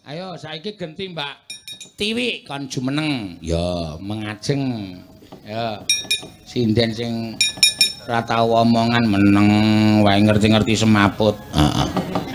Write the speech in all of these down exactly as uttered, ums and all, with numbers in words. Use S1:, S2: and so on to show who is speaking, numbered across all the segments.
S1: Ayo saiki genti Mbak Tiwi kon jumeneng. Ya, mengajeng. Ya. Sinden sing ora tau omongan meneng wae ngerti-ngerti semaput. Heeh.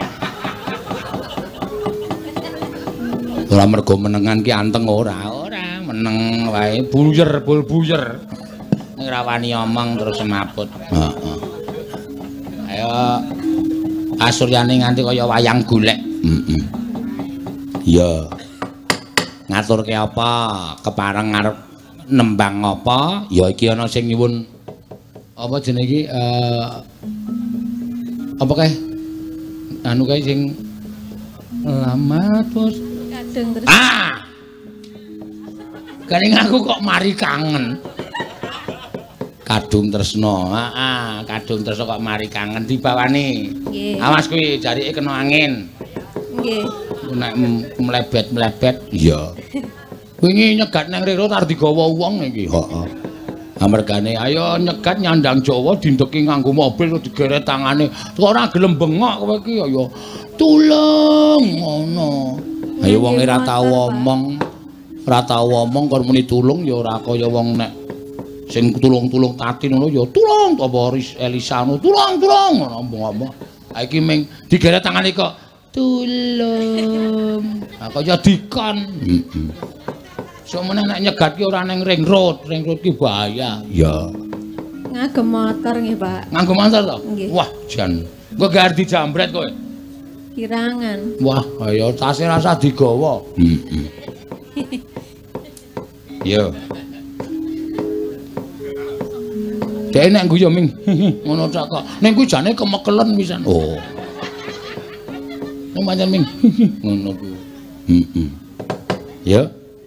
S1: Ora mergo menengan ki anteng ora, ora meneng wae buyer bul buyer. Ning ora wani omong terus semaput. Heeh. Ayo Kasuryane nganti kaya wayang golek. Heeh. Iya. Ngaturke apa? Kepareng arep nembang apa? Ya iki ana sing nyuwun apa jenenge iki eh apa kae? Anu kae sing lama terus
S2: kadung terus.
S1: Ah. Garing aku kok mari kangen. Kadung tresno. Heeh, kadung tresno kok mari kangen dibawani.
S2: Nggih.
S1: Awas kuwi jarike kena angin.
S2: Nggih.
S1: Nek mlebet-mlebet iya. Wingi nyegat nang rero tar digawa wong iki. Heeh. Amargane ayo nyegat nyandang Jawa dindeki nganggo mobil digeret tangane. Kok ora gelem bengok kowe iki ya tulung ngono. Ayo wong ora tau omong. Ora tau omong kon muni tulung ya ora kaya wong nek sing tulung-tulung tati ngono ya tulung apa Elisa ngono tulung-tulung ngono omong-omong. Ha iki ming digeret tangane kok tulung. Ha kaya dikon. Heeh. Sok meneh nek nyegat ki ora ning ring road, ring road ki bahaya. Ya.
S2: Ngagem motor nggih, Pak.
S1: Nganggo motor to?
S2: Nggih.
S1: Wah, jan. Engko gar dijambret kowe.
S2: Kirangan.
S1: Wah, kaya tase rasa digawa. Heeh. Yo. Dek nek guyu ming ngono tok kok. Ning kuwi jane kemekelen pisan. Oh. Ning pancen ming ngono kuwi. Heeh. Yo.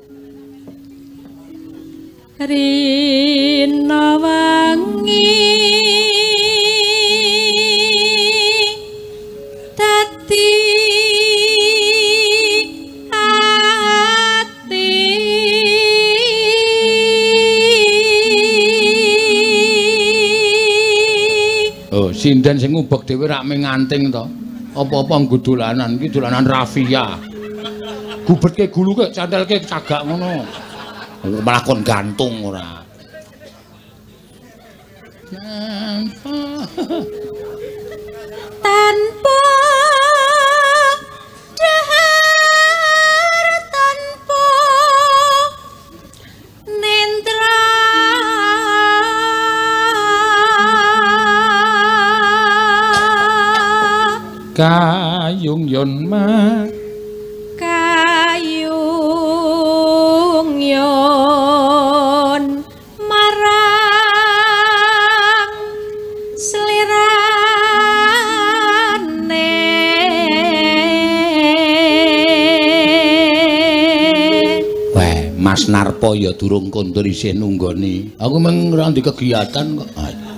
S2: Rina wangi dadi ati
S1: oh sinden sing ngubek dhewe rak ming nganting to apa-apa nggo dolanan iki dolanan rafia gubetke guluke cantelke cagak ngono malah kon gantung ora.
S2: Tanpa dahar tanpa nendra
S1: kayung yon mah
S2: kayung yon marang selirane
S1: weh Mas Narpo ya durung kondur isih nunggoni aku meng ora ndek kegiatan kok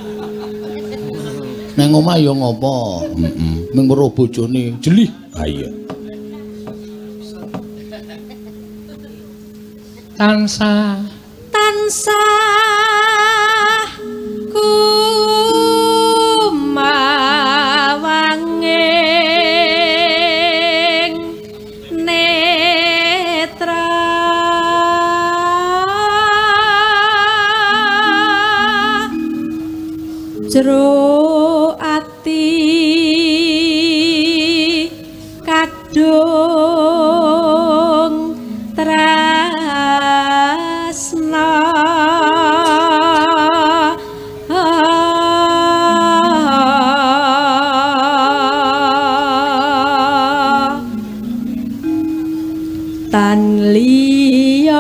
S1: nang omah ya ngopo heeh meng weruh bojone jelih ha iya tansah
S2: tansah kumawanging netra jero ati kadung tresna tan liya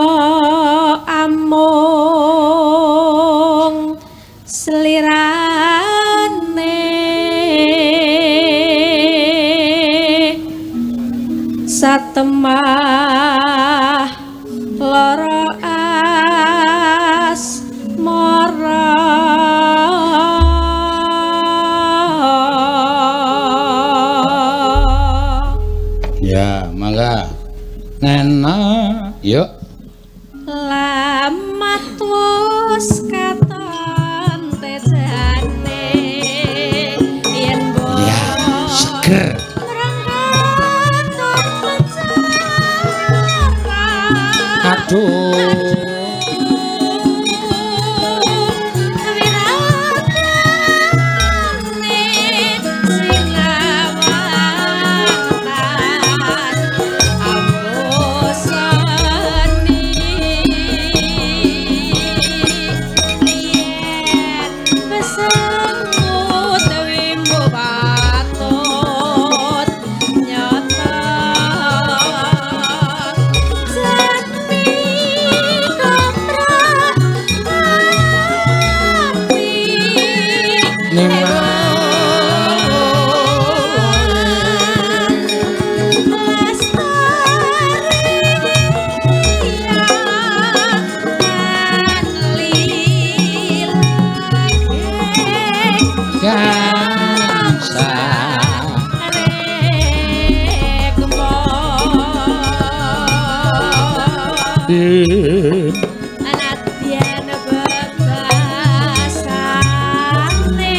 S2: amung slirane satemah lara asmara
S1: ya mangga ngena yuk
S2: lamat wis katon tejane yen
S1: ya seger aduh
S2: Anadyan bebasane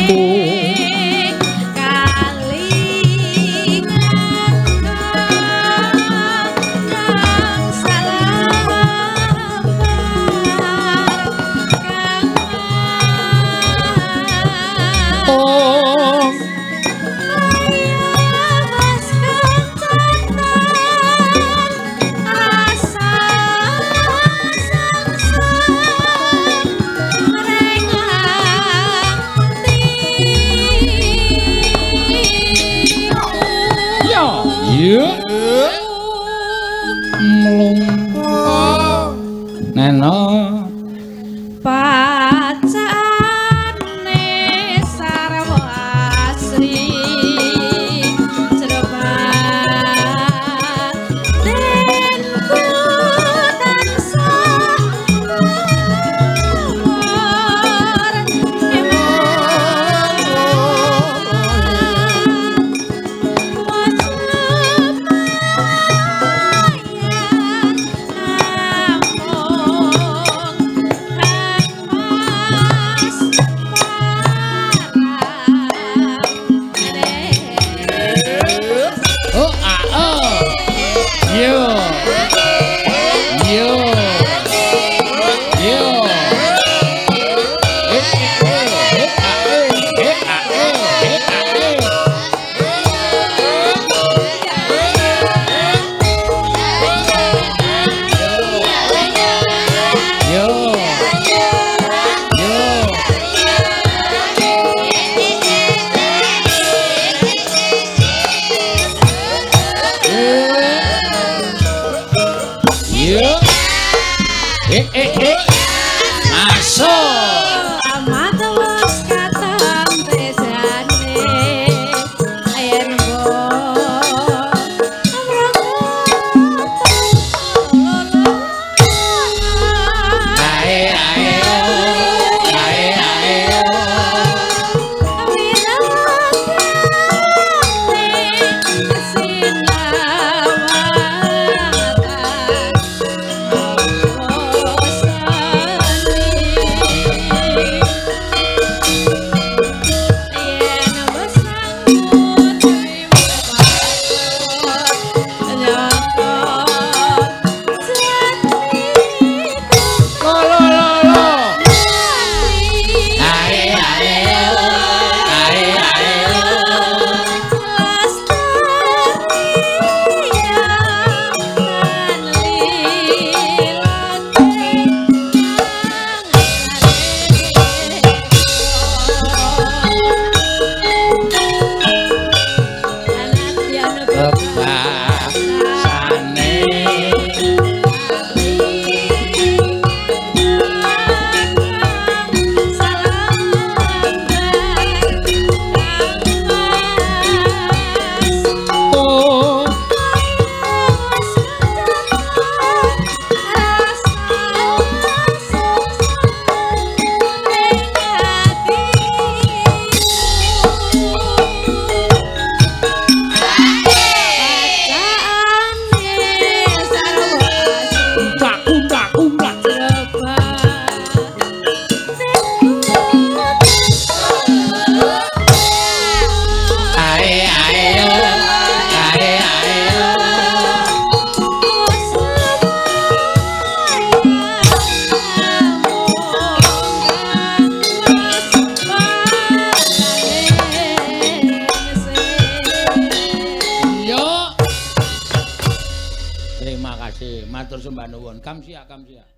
S2: kalingan kang salabar kang oh
S1: matur sembah nuwun. Kamsia, kamsia.